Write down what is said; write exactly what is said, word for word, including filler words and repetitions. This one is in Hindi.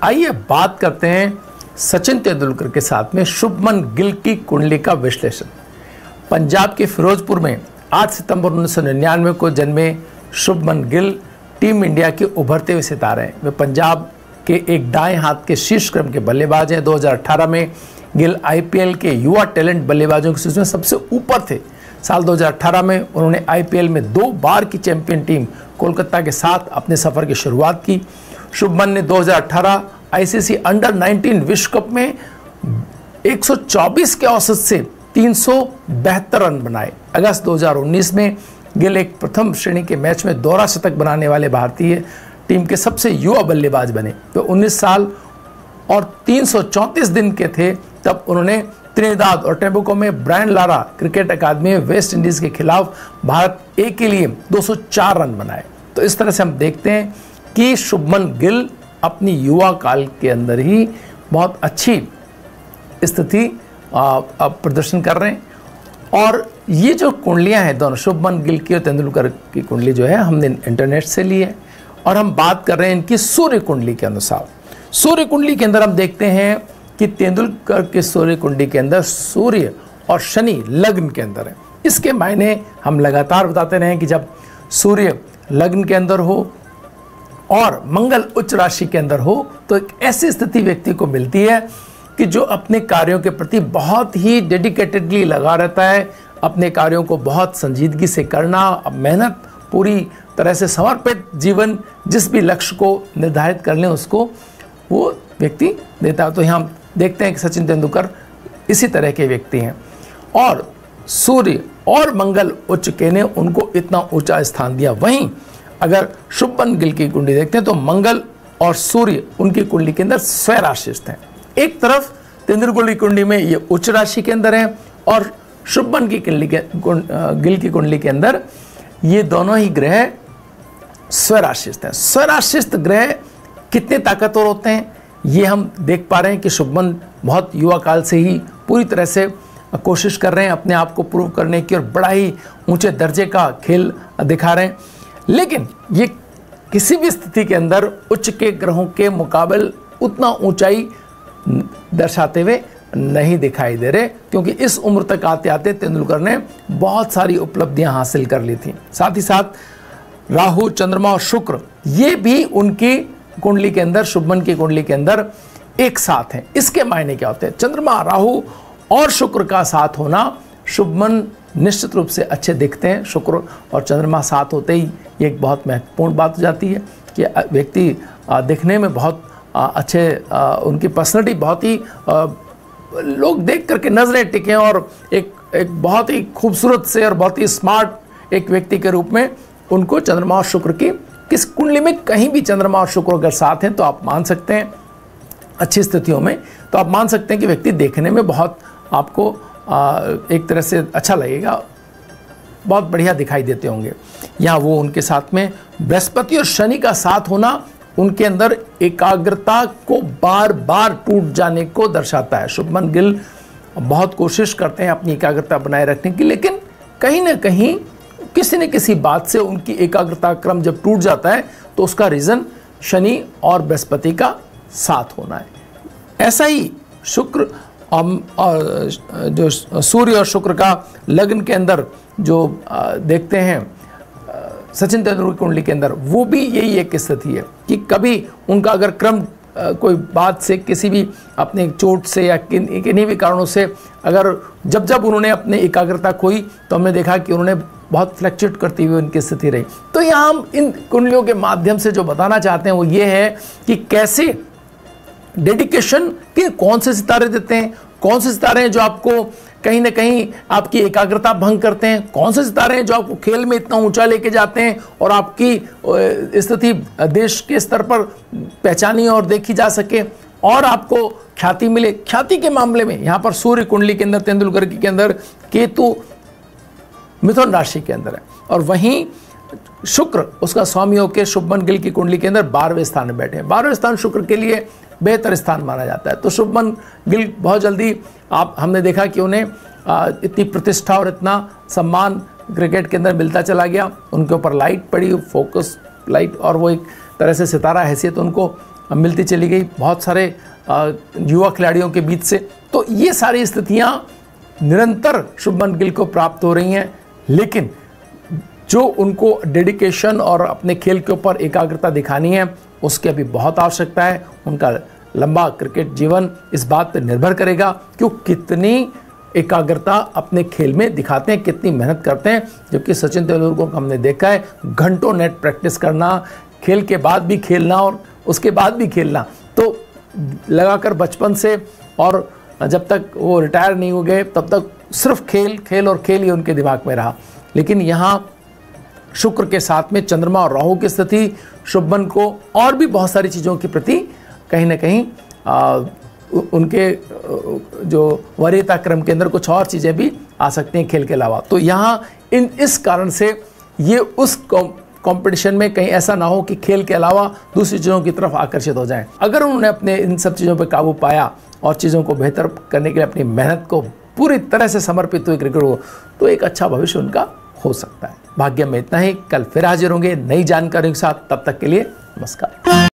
आइए बात करते हैं सचिन तेंदुलकर के साथ में शुभमन गिल की कुंडली का विश्लेषण। पंजाब के फिरोजपुर में आठ सितंबर उन्नीस सौ निन्यानवे को जन्मे शुभमन गिल टीम इंडिया के उभरते हुए सितारे हैं। वे पंजाब के एक दाएं हाथ के शीर्ष क्रम के बल्लेबाज हैं। दो हज़ार अठारह में गिल आईपीएल के युवा टैलेंट बल्लेबाजों की सूची में सबसे ऊपर थे। साल दो हज़ार अठारह में उन्होंने आईपीएल में दो बार की चैंपियन टीम कोलकाता के साथ अपने सफर की शुरुआत की। शुभमन ने दो हज़ार अठारह आईसीसी अंडर नाइनटीन विश्व कप में एक सौ चौबीस के औसत से तीन सौ बहत्तर रन बनाए। अगस्त दो हज़ार उन्नीस में गिल एक प्रथम श्रेणी के मैच में दोहरा शतक बनाने वाले भारतीय टीम के सबसे युवा बल्लेबाज बने। वे तो उन्नीस साल और तीन सौ चौंतीस दिन के थे तब उन्होंने त्रिनिदाद और टोबैगो में ब्रायन लारा क्रिकेट अकादमी में वेस्ट इंडीज के खिलाफ भारत ए के लिए दो सौ चार रन बनाए। तो इस तरह से हम देखते हैं कि शुभमन गिल अपनी युवा काल के अंदर ही बहुत अच्छी स्थिति प्रदर्शन कर रहे हैं। और ये जो कुंडलियां हैं दोनों शुभमन गिल की और तेंदुलकर की कुंडली जो है हमने इंटरनेट से ली है और हम बात कर रहे हैं इनकी सूर्य कुंडली के अनुसार। सूर्य कुंडली के अंदर हम देखते हैं कि तेंदुलकर के सूर्य कुंडली के अंदर सूर्य और शनि लग्न के अंदर है। इसके मायने हम लगातार बताते रहे कि जब सूर्य लग्न के अंदर हो और मंगल उच्च राशि के अंदर हो तो एक ऐसी स्थिति व्यक्ति को मिलती है कि जो अपने कार्यों के प्रति बहुत ही डेडिकेटेडली लगा रहता है, अपने कार्यों को बहुत संजीदगी से करना, मेहनत पूरी तरह से समर्पित जीवन, जिस भी लक्ष्य को निर्धारित कर लें उसको वो व्यक्ति देता है। तो यहाँ हम देखते हैं कि सचिन तेंदुलकर इसी तरह के व्यक्ति हैं और सूर्य और मंगल उच्च के ने उनको इतना ऊंचा स्थान दिया। वहीं अगर शुभमन गिल की कुंडली देखते हैं तो मंगल और सूर्य उनकी कुंडली के अंदर स्वराशिस्थ हैं। एक तरफ तेंदुलकर की कुंडली में ये उच्च राशि के अंदर है और शुभमन की कुंडली के गिल की कुंडली के अंदर ये दोनों ही ग्रह स्वराशिस्थ हैं। स्वराशिस्थ ग्रह कितने ताकतवर होते हैं ये हम देख पा रहे हैं कि शुभमन बहुत युवा काल से ही पूरी तरह से कोशिश कर रहे हैं अपने आप को प्रूव करने की और बड़ा ही ऊंचे दर्जे का खेल दिखा रहे हैं। लेकिन ये किसी भी स्थिति के अंदर उच्च के ग्रहों के मुकाबले उतना ऊंचाई दर्शाते हुए नहीं दिखाई दे रहे, क्योंकि इस उम्र तक आते आते तेंदुलकर ने बहुत सारी उपलब्धियां हासिल कर ली थी। साथ ही साथ राहु, चंद्रमा और शुक्र ये भी उनकी कुंडली के अंदर, शुभमन की कुंडली के अंदर एक साथ हैं। इसके मायने क्या होते हैं? चंद्रमा, राहु और शुक्र का साथ होना, शुभमन निश्चित रूप से अच्छे दिखते हैं। शुक्र और चंद्रमा साथ होते ही ये एक बहुत महत्वपूर्ण बात हो जाती है कि व्यक्ति दिखने में बहुत अच्छे, उनकी पर्सनैलिटी बहुत ही लोग देख करके नजरें टिकें और एक एक बहुत ही खूबसूरत से और बहुत ही स्मार्ट एक व्यक्ति के रूप में उनको चंद्रमा और शुक्र की किस कुंडली में कहीं भी चंद्रमा और शुक्र अगर साथ हैं तो आप मान सकते हैं अच्छी स्थितियों में, तो आप मान सकते हैं कि व्यक्ति देखने में बहुत आपको आ, एक तरह से अच्छा लगेगा, बहुत बढ़िया दिखाई देते होंगे। यहाँ वो उनके साथ में बृहस्पति और शनि का साथ होना उनके अंदर एकाग्रता को बार बार टूट जाने को दर्शाता है। शुभमन गिल बहुत कोशिश करते हैं अपनी एकाग्रता बनाए रखने की, लेकिन कहीं ना कहीं किसी न किसी बात से उनकी एकाग्रता क्रम जब टूट जाता है तो उसका रीज़न शनि और बृहस्पति का साथ होना है। ऐसा ही शुक्र और जो सूर्य और शुक्र का लग्न के अंदर जो देखते हैं सचिन तेंदुलकर कुंडली के अंदर, वो भी यही एक स्थिति है कि कभी उनका अगर क्रम कोई बात से, किसी भी अपने चोट से या किन किन्हीं भी कारणों से अगर जब जब उन्होंने अपनी एकाग्रता खोई तो हमने देखा कि उन्होंने बहुत फ्लक्चुएट करती हुई उनकी स्थिति रही। तो यहाँ हम इन कुंडलियों के माध्यम से जो बताना चाहते हैं वो ये है कि कैसे डेडिकेशन के कौन से सितारे देते हैं, कौन से सितारे हैं जो आपको कहीं ना कहीं आपकी एकाग्रता भंग करते हैं, कौन से सितारे हैं जो आपको खेल में इतना ऊंचा लेके जाते हैं और आपकी स्थिति देश के स्तर पर पहचानी और देखी जा सके और आपको ख्याति मिले। ख्याति के मामले में यहाँ पर सूर्य कुंडली के अंदर, तेंदुलकर के अंदर केतु मिथुन राशि के अंदर है और वहीं शुक्र उसका स्वामी होकर शुभमन गिल की कुंडली के अंदर बारहवें स्थान में बैठे हैं। बारहवें स्थान शुक्र के लिए बेहतर स्थान माना जाता है। तो शुभमन गिल बहुत जल्दी, आप हमने देखा कि उन्हें इतनी प्रतिष्ठा और इतना सम्मान क्रिकेट के अंदर मिलता चला गया, उनके ऊपर लाइट पड़ी, फोकस लाइट, और वो एक तरह से सितारा हैसियत उनको मिलती चली गई बहुत सारे युवा खिलाड़ियों के बीच से। तो ये सारी स्थितियां निरंतर शुभमन गिल को प्राप्त हो रही हैं, लेकिन जो उनको डेडिकेशन और अपने खेल के ऊपर एकाग्रता दिखानी है उसकी अभी बहुत आवश्यकता है। उनका लंबा क्रिकेट जीवन इस बात पर निर्भर करेगा कि वो कितनी एकाग्रता अपने खेल में दिखाते हैं, कितनी मेहनत करते हैं। जबकि सचिन तेंदुलकर को हमने देखा है घंटों नेट प्रैक्टिस करना, खेल के बाद भी खेलना और उसके बाद भी खेलना, तो लगाकर बचपन से और जब तक वो रिटायर नहीं हो गए तब तक सिर्फ खेल खेल और खेल ही उनके दिमाग में रहा। लेकिन यहाँ शुक्र के साथ में चंद्रमा और राहु की स्थिति शुभमन को और भी बहुत सारी चीज़ों के प्रति कहीं ना कहीं आ, उनके जो वरीयता क्रम के अंदर कुछ और चीज़ें भी आ सकती हैं खेल के अलावा। तो यहाँ इन इस कारण से ये उस कंपटीशन में कहीं ऐसा ना हो कि खेल के अलावा दूसरी चीज़ों की तरफ आकर्षित हो जाएं। अगर उन्होंने अपने इन सब चीज़ों पर काबू पाया और चीज़ों को बेहतर करने के लिए अपनी मेहनत को पूरी तरह से समर्पित हुए क्रिकेट को, तो एक अच्छा भविष्य उनका हो सकता है। भाग्य में इतना ही, कल फिर हाजिर होंगे नई जानकारियों के साथ। तब तक के लिए नमस्कार।